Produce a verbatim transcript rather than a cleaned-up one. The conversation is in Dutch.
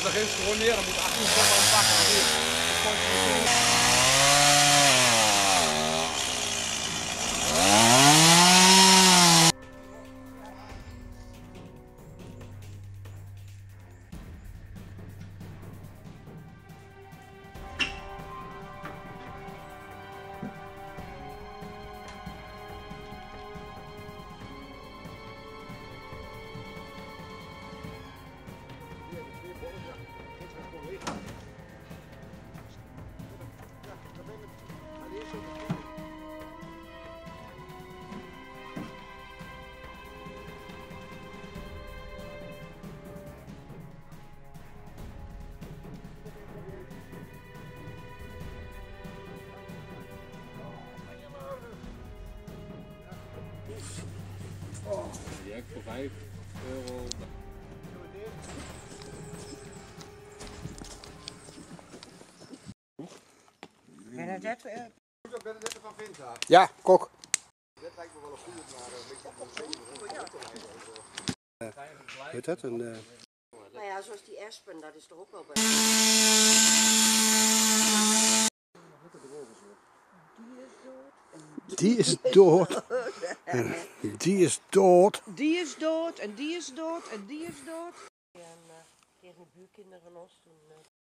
Dus dan geeft ze gewoon neer, dan moet achttien seconden pakken. Die heb ik voor vijf euro. Bernadette, uh... Bernadette van Vinta. Ja, kok. Dat lijkt me wel een goede, maar een beetje Hoe heet dat? Een, uh... Nou ja, zoals die Aspen, dat is toch ook wel bij. Die is dood. Die is dood. Die is dood en die is dood en die is dood. En uh, tegen de buurkinderen ons toen. Uh,